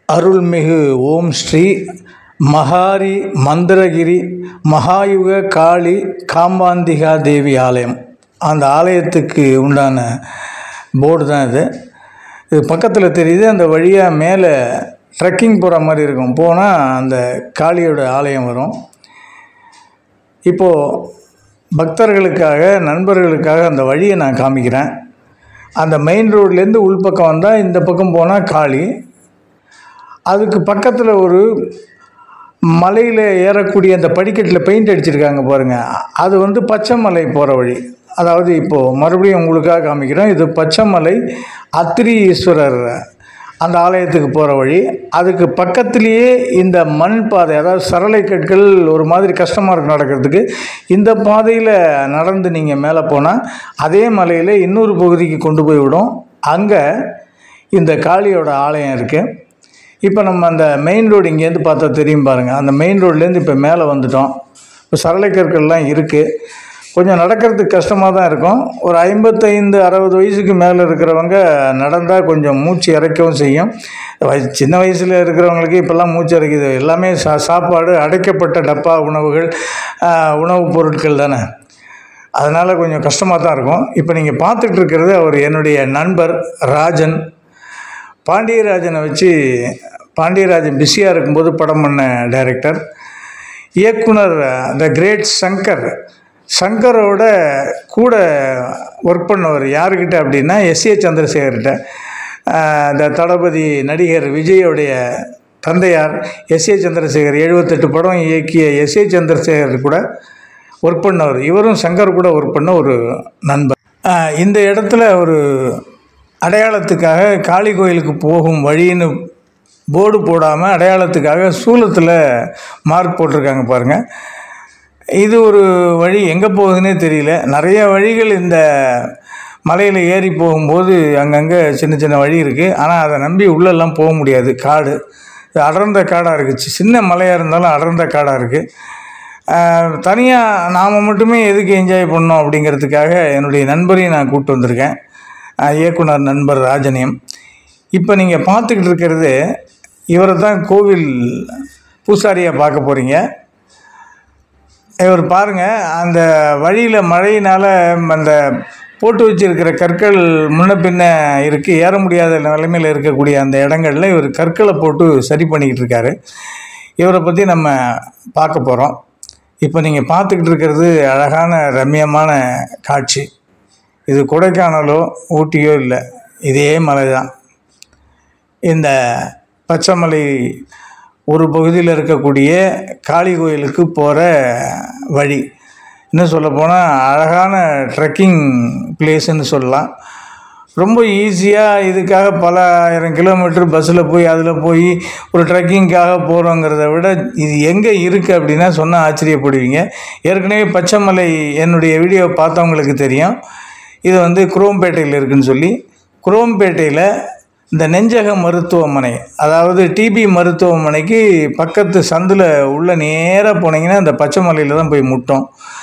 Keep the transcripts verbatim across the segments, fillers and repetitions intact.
அருள்மிகு ஓம் ஸ்ரீ மகாரி மந்திரகிரி மகாயுக காளி காம்பாந்திகா தேவி ஆலயம். அந்த ஆலயத்துக்கு உண்டான போர்டு தான் இது. இது பக்கத்தில் தெரியுது. அந்த வழியாக மேலே ட்ரெக்கிங் போகிற மாதிரி இருக்கும். போனால் அந்த காளியோட ஆலயம் வரும். இப்போது பக்தர்களுக்காக நண்பர்களுக்காக அந்த வழியை நான் காமிக்கிறேன். அந்த மெயின் ரோட்லேருந்து உள்பக்கம் வந்தால் இந்த பக்கம் போனால் காளி. அதுக்கு பக்கத்தில் ஒரு மலையில் ஏறக்கூடிய அந்த படிக்கட்டில் பெயிண்ட் அடிச்சிருக்காங்க பாருங்கள். அது வந்து பச்சைமலை போகிற வழி. அதாவது இப்போது மறுபடியும் உங்களுக்காக காமிக்கிறோம். இது பச்சைமலை அத்திரி ஈஸ்வரர் அந்த ஆலயத்துக்கு போகிற வழி. அதுக்கு பக்கத்துலேயே இந்த மண் பாதை, அதாவது சரளை கற்கள் ஒரு மாதிரி கஷ்டமாக இருக்கும் நடக்கிறதுக்கு. இந்த பாதையில் நடந்து நீங்கள் மேலே போனால் அதே மலையில் இன்னொரு பகுதிக்கு கொண்டு போய் விடும். அங்கே இந்த காளியோட ஆலயம் இருக்குது. இப்போ நம்ம அந்த மெயின் ரோடு இங்கேருந்து பார்த்தா தெரியும் பாருங்கள். அந்த மெயின் ரோட்லேருந்து இப்போ மேலே வந்துட்டோம். இப்போ சரளை கற்கள்லாம் இருக்குது. கொஞ்சம் நடக்கிறதுக்கு கஷ்டமாக தான் இருக்கும். ஒரு ஐம்பத்தைந்து அறுபது வயசுக்கு மேலே இருக்கிறவங்க நடந்தால் கொஞ்சம் மூச்சு இறைக்கவும் செய்யும். வயசு சின்ன வயசில் இருக்கிறவங்களுக்கு இப்போல்லாம் மூச்சு இறைக்குது. எல்லாமே சா சாப்பாடு அடைக்கப்பட்ட டப்பா உணவுகள், உணவுப் பொருட்கள் தானே. அதனால் கொஞ்சம் கஷ்டமாக தான் இருக்கும். இப்போ நீங்கள் பார்த்துட்டு இருக்கிறது அவர் என்னுடைய நண்பர் ராஜன். பாண்டியராஜனை வச்சு பாண்டியராஜன் பிஸியாக இருக்கும்போது படம் பண்ண டைரக்டர். இயக்குனர் த கிரேட் சங்கர். சங்கரோட கூட ஒர்க் பண்ணவர் யாருக்கிட்ட அப்படின்னா எஸ் ஏ சந்திரசேகர்கிட்ட. இந்த தளபதி நடிகர் விஜயோடைய தந்தையார் எஸ் ஏ சந்திரசேகர் எழுபத்தெட்டு படம் இயக்கிய எஸ் ஏ சந்திரசேகர் கூட ஒர்க் பண்ணவர். இவரும் சங்கர் கூட ஒர்க் பண்ண ஒரு நண்பர். இந்த இடத்துல ஒரு அடையாளத்துக்காக காளி கோயிலுக்கு போகும் வழின்னு போர்டு போடாமல் அடையாளத்துக்காக சூலத்தில் மார்க் போட்டிருக்காங்க பாருங்கள். இது ஒரு வழி எங்கே போகுதுன்னே தெரியல. நிறைய வழிகள் இந்த மலையில் ஏறி போகும்போது அங்கங்கே சின்ன சின்ன வழி இருக்குது. ஆனால் அதை நம்பி உள்ளெல்லாம் போக முடியாது. காடு அடர்ந்த காடாக இருக்குது. சின்ன மலையாக இருந்தாலும் அடர்ந்த காடாக இருக்குது. தனியாக நாம் மட்டுமே எதுக்கு என்ஜாய் பண்ணோம் அப்படிங்கிறதுக்காக என்னுடைய நண்பரையும் நான் கூப்பிட்டு வந்திருக்கேன், இயக்குனர் நண்பர் ராஜனியம். இப்போ நீங்கள் பார்த்துக்கிட்டு இருக்கிறது இவரை தான் கோவில் பூசாரியாக பார்க்க போகிறீங்க. இவர் பாருங்கள், அந்த வழியில் மழையினால் அந்த போட்டு வச்சுருக்கிற கற்கள் முன்ன பின்ன இருக்குது. ஏற முடியாத நிலைமையில் இருக்கக்கூடிய அந்த இடங்களில் இவர் கற்களை போட்டு சரி பண்ணிக்கிட்டு இருக்காரு. இவரை பற்றி நம்ம பார்க்க போகிறோம். இப்போ நீங்கள் பார்த்துக்கிட்டு இருக்கிறது அழகான ரம்மியமான காட்சி. இது கொடைக்கானலோ ஊட்டியோ இல்லை, இதே மலை தான். இந்த பச்சைமலை ஒரு பகுதியில் இருக்கக்கூடிய காளி கோயிலுக்கு போகிற வழி. இன்னும் சொல்லப்போனால் அழகான ட்ரெக்கிங் பிளேஸுன்னு சொல்லலாம். ரொம்ப ஈஸியாக இதுக்காக பல ஆயிரம் கிலோமீட்டர் பஸ்ஸில் போய் அதில் போய் ஒரு ட்ரெக்கிங்காக போகிறோங்கிறத விட இது எங்கே இருக்குது அப்படின்னா சொன்னால் ஆச்சரியப்படுவீங்க. ஏற்கனவே பச்சைமலை என்னுடைய வீடியோ பார்த்தவங்களுக்கு தெரியும். இது வந்து குரோம்பேட்டையில் இருக்குதுன்னு சொல்லி. குரோம்பேட்டையில் இந்த நெஞ்சக மருத்துவமனை, அதாவது டிபி மருத்துவமனைக்கு பக்கத்து சந்தில் உள்ள நேராக போனீங்கன்னா இந்த பச்சைமலையில் தான் போய் முட்டோம்.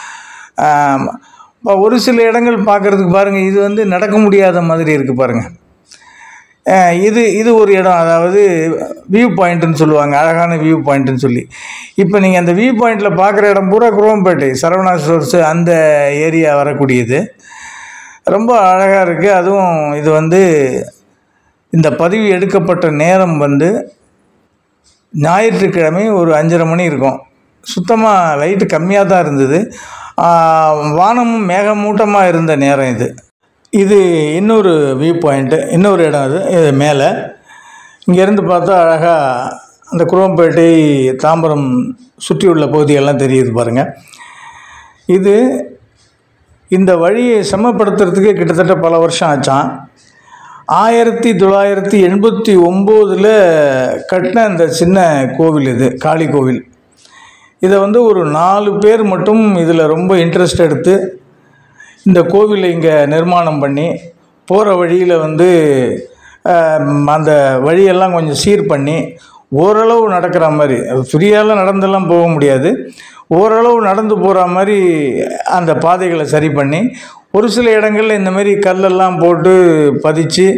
ஒரு சில இடங்கள் பார்க்குறதுக்கு பாருங்கள், இது வந்து நடக்க முடியாத மாதிரி இருக்குது பாருங்கள். இது இது ஒரு இடம், அதாவது வியூ பாயிண்ட்டுன்னு சொல்லுவாங்க, அழகான வியூ பாயிண்ட்டுன்னு சொல்லி. இப்போ நீங்கள் அந்த வியூ பாயிண்ட்டில் பார்க்குற இடம் பூரா குரோம்பேட்டை சரவணா ஸ்டோர்ஸு அந்த ஏரியா வரக்கூடியது. ரொம்ப அழகாக இருக்குது. அதுவும் இது வந்து இந்த பதிவு எடுக்கப்பட்ட நேரம் வந்து ஞாயிற்றுக்கிழமை ஒரு அஞ்சரை மணி இருக்கும். சுத்தமாக லைட்டு கம்மியாக தான் இருந்தது. வானமும் மேகமூட்டமாக இருந்த நேரம் இது. இது இன்னொரு வியூ பாயிண்ட்டு, இன்னொரு இடம். அது இது மேலே இங்கேருந்து பார்த்தா அழகாக அந்த குரோம்பேட்டை தாம்பரம் சுற்றியுள்ள பகுதியெல்லாம் தெரியுது பாருங்கள். இது இந்த வழியை சமப்படுத்துறதுக்கு கிட்டத்தட்ட பல வருஷம் ஆச்சான். ஆயிரத்தி தொள்ளாயிரத்தி எண்பத்தி ஒம்போதில் கட்டின அந்த சின்ன கோவில் இது காளி கோவில். இதை வந்து ஒரு நாலு பேர் மட்டும் இதில் ரொம்ப இன்ட்ரெஸ்ட் எடுத்து இந்த கோவிலை இங்கே நிர்மாணம் பண்ணி போகிற வழியில் வந்து அந்த வழியெல்லாம் கொஞ்சம் சீர் பண்ணி ஓரளவு நடக்கிற மாதிரி, ஃப்ரீயாலாம் நடந்தெல்லாம் போக முடியாது, ஓரளவு நடந்து போகிற மாதிரி அந்த பாதைகளை சரி பண்ணி ஒரு சில இடங்களில் இந்தமாரி கல்லெல்லாம் போட்டு பதிச்சு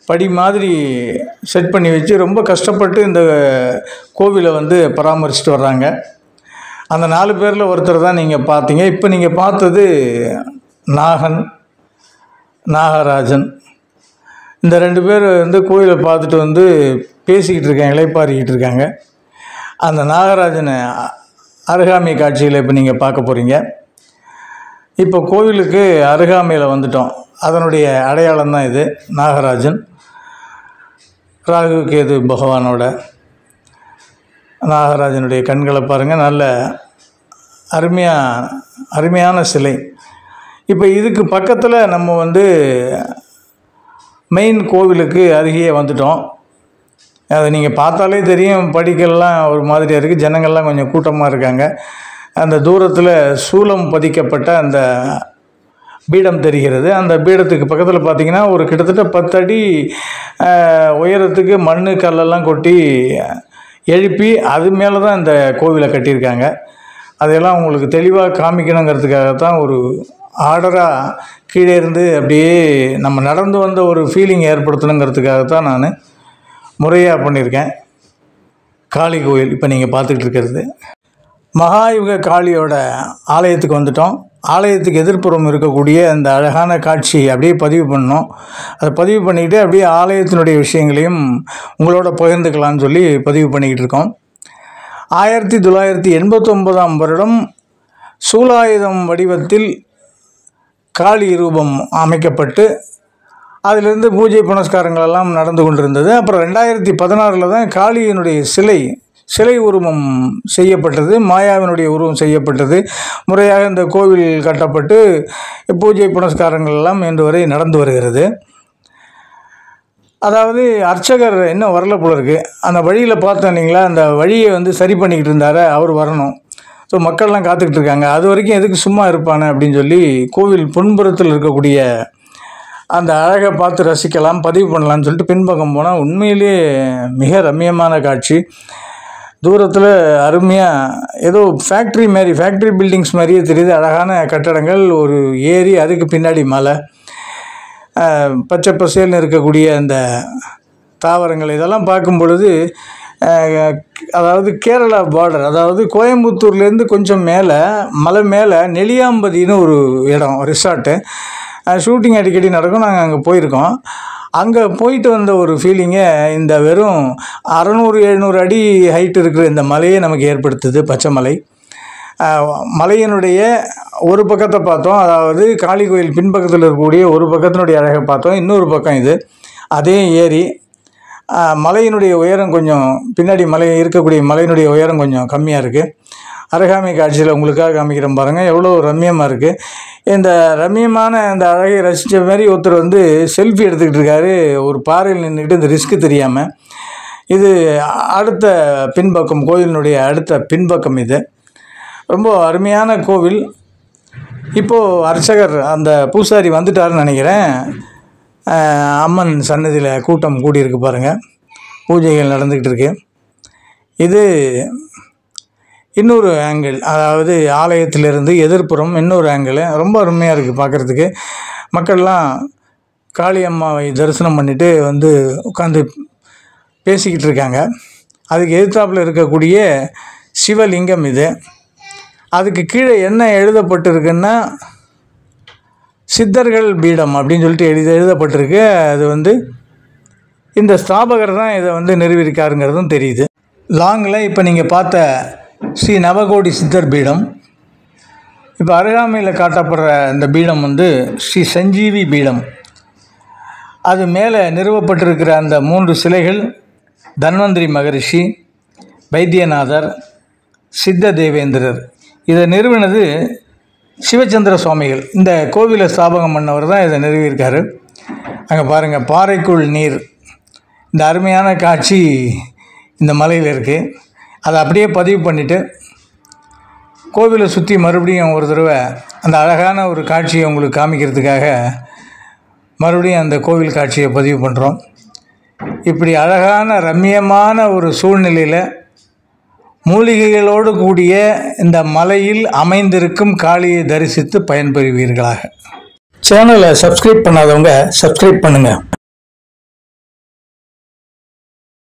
படி மாதிரி செட் பண்ணி வச்சு ரொம்ப கஷ்டப்பட்டு இந்த கோவிலை வந்து பராமரிச்சுட்டு வர்றாங்க. அந்த நாலு பேரில் ஒருத்தர் தான் நீங்கள் பார்த்தீங்க. இப்போ நீங்கள் பார்த்தது நாகன், நாகராஜன். இந்த ரெண்டு பேர் வந்து கோயிலை பார்த்துட்டு வந்து பேசிக்கிட்டு இருக்காங்க, இளைப்பாறிக்கிட்டு இருக்காங்க. அந்த நாகராஜனை அருகாமை காட்சியில் இப்போ நீங்கள் பார்க்க போகிறீங்க. இப்போ கோவிலுக்கு அருகாமையில் வந்துட்டோம். அதனுடைய அடையாளம் தான் இது. நாகராஜன் ராகு கேது பகவானோட நாகராஜனுடைய கண்களை பாருங்கள், நல்ல அருமையாக அருமையான சிலை. இப்போ இதுக்கு பக்கத்தில் நம்ம வந்து மெயின் கோவிலுக்கு அருகே வந்துட்டோம். அதை நீங்கள் பார்த்தாலே தெரியும், படிக்கல்லாம் ஒரு மாதிரியாக இருக்குது, ஜனங்கள்லாம் கொஞ்சம் கூட்டமாக இருக்காங்க. அந்த தூரத்தில் சூலம் பதிக்கப்பட்ட அந்த பீடம் தெரிகிறது. அந்த பீடத்துக்கு பக்கத்தில் பார்த்திங்கன்னா ஒரு கிட்டத்தட்ட பத்தடி உயரத்துக்கு மண் கல்லெல்லாம் கொட்டி எழுப்பி அது மேலே தான் இந்த கோவிலை கட்டியிருக்காங்க. அதையெல்லாம் உங்களுக்கு தெளிவாக காமிக்கணுங்கிறதுக்காகத்தான் ஒரு ஆர்டராக கீழே இருந்து அப்படியே நம்ம நடந்து வந்த ஒரு ஃபீலிங் ஏற்படுத்தணுங்கிறதுக்காகத்தான் நான் முறையாக பண்ணியிருக்கேன். காளி கோயில் இப்போ நீங்கள் பார்த்துக்கிட்டு இருக்கிறது மகாயுக காளியோட ஆலயத்துக்கு வந்துட்டோம். ஆலயத்துக்கு எதிர்ப்புறம் இருக்கக்கூடிய அந்த அழகான காட்சி அப்படியே பதிவு பண்ணோம். அதை பதிவு பண்ணிக்கிட்டு அப்படியே ஆலயத்தினுடைய விஷயங்களையும் உங்களோட பகிர்ந்துக்கலான்னு சொல்லி பதிவு பண்ணிக்கிட்டு இருக்கோம். ஆயிரத்தி தொள்ளாயிரத்தி எண்பத்தொம்பதாம் வருடம் சூலாயுதம் வடிவத்தில் காளி ரூபம் அமைக்கப்பட்டு அதிலிருந்து பூஜை புனஸ்காரங்களெல்லாம் நடந்து கொண்டிருந்தது. அப்புறம் ரெண்டாயிரத்தி பதினாறில் தான் காளியினுடைய சிலை சிலை உருவம் செய்யப்பட்டது, மாயாவினுடைய உருவம் செய்யப்பட்டது. முறையாக இந்த கோவில் கட்டப்பட்டு பூஜை புனஸ்காரங்கள் எல்லாம் இன்று வரை நடந்து வருகிறது. அதாவது அர்ச்சகர் இன்னும் வரல போல இருக்குது. அந்த வழியில் பார்த்தோம் இல்லைங்களா, அந்த வழியை வந்து சரி பண்ணிக்கிட்டு இருந்தார், அவர் வரணும். ஸோ மக்கள்லாம் காத்துக்கிட்டு இருக்காங்க. அது வரைக்கும் எதுக்கு சும்மா இருப்பானே அப்படின்னு சொல்லி கோவில் புன்புறத்தில் இருக்கக்கூடிய அந்த அழகை பார்த்து ரசிக்கலாம், பதிவு பண்ணலான்னு சொல்லிட்டு பின்பக்கம் போனால் உண்மையிலே மிக ரம்மியமான காட்சி. தூரத்தில் அருமையாக ஏதோ ஃபேக்ட்ரி மாதிரி ஃபேக்ட்ரி பில்டிங்ஸ் மாதிரியே தெரியுது. அழகான கட்டடங்கள், ஒரு ஏரி, அதுக்கு பின்னாடி மலை, பச்சை பசேல்னு இருக்கக்கூடிய அந்த தாவரங்கள், இதெல்லாம் பார்க்கும் பொழுது அதாவது கேரளா பார்டர், அதாவது கோயம்புத்தூர்லேருந்து கொஞ்சம் மேலே மலை மேலே நெல்லியாம்பதின்னு ஒரு இடம், ரிசார்ட்டு. ஷூட்டிங் அடிக்கடி நடக்கும், நாங்கள் அங்கே போயிருக்கோம். அங்கே போயிட்டு வந்த ஒரு ஃபீலிங்கை இந்த வெறும் அறநூறு எழுநூறு அடி ஹைட் இருக்கிற இந்த மலையை நமக்கு ஏற்படுத்துது. பச்சை மலை மலையினுடைய ஒரு பக்கத்தை பார்த்தோம், அதாவது காளி கோயில் பின்பக்கத்தில் இருக்கக்கூடிய ஒரு பக்கத்தினுடைய அழகை பார்த்தோம். இன்னொரு பக்கம் இது அதே ஏரி. மலையினுடைய உயரம் கொஞ்சம் பின்னாடி மலை இருக்கக்கூடிய மலையினுடைய உயரம் கொஞ்சம் கம்மியாக இருக்குது. அருகாமை காட்சியில் உங்களுக்காக காமிக்கிறேன் பாருங்கள், எவ்வளோ ரம்மியமாக இருக்குது. இந்த ரம்மியமான இந்த அழகை ரசித்த மாதிரி ஒருத்தர் வந்து செல்ஃபி எடுத்துக்கிட்டு இருக்காரு ஒரு பாறையில் நின்றுக்கிட்டு, இந்த ரிஸ்க்கு தெரியாமல். இது அடுத்த பின்பக்கம், கோயிலினுடைய அடுத்த பின்பக்கம். இது ரொம்ப அருமையான கோவில். இப்போது அர்ச்சகர் அந்த பூசாரி வந்துட்டாருன்னு நினைக்கிறேன். அம்மன் சன்னதியில் கூட்டம் கூடியிருக்கு பாருங்கள், பூஜைகள் நடந்துக்கிட்டு இருக்கு. இது இன்னொரு ஆங்கிள், அதாவது ஆலயத்திலிருந்து எதிர்ப்புறம் இன்னொரு ஆங்கிள். ரொம்ப அருமையாக இருக்குது பார்க்குறதுக்கு. மக்கள்லாம் காளி அம்மாவை தரிசனம் பண்ணிவிட்டு வந்து உட்காந்து பேசிக்கிட்டு இருக்காங்க. அதுக்கு எதிர்த்தாப்பில் இருக்கக்கூடிய சிவலிங்கம் இது. அதுக்கு கீழே என்ன எழுதப்பட்டிருக்குன்னா சித்தர்கள் பீடம் அப்படின்னு சொல்லிட்டு எழுதி எழுதப்பட்டிருக்கு. அது வந்து இந்த ஸ்தாபகர் தான் இதை வந்து நிறுவியிருக்காருங்கிறதும் தெரியுது. லாங்கில் இப்போ நீங்கள் பார்த்த ஸ்ரீ நவகோடி சித்தர் பீடம். இப்போ அருகாமையில் காட்டப்படுற இந்த பீடம் வந்து ஸ்ரீ சஞ்சீவி பீடம். அது மேலே நிறுவப்பட்டிருக்கிற அந்த மூன்று சிலைகள் தன்வந்திரி மகரிஷி, வைத்தியநாதர், சித்த தேவேந்திரர். இதை நிறுவினது சிவச்சந்திர சுவாமிகள். இந்த கோவிலை ஸ்தாபகம் பண்ணவர் தான் இதை நிறுவியிருக்காரு. அங்கே பாருங்கள், பாறைக்குள் நீர். இந்த அருமையான காட்சி இந்த மலையில் இருக்குது. அதை அப்படியே பதிவு பண்ணிவிட்டு கோவிலை சுற்றி மறுபடியும் ஒரு தடவை அந்த அழகான ஒரு காட்சியை உங்களுக்கு காமிக்கிறதுக்காக மறுபடியும் அந்த கோவில் காட்சியை பதிவு பண்ணுறோம். இப்படி அழகான ரம்மியமான ஒரு சூழ்நிலையில் மூலிகைகளோடு கூடிய இந்த மலையில் அமைந்திருக்கும் காளியை தரிசித்து பயன்பெறுவீர்களாக. சேனலை சப்ஸ்கிரைப் பண்ணாதவங்க சப்ஸ்கிரைப் பண்ணுங்கள்.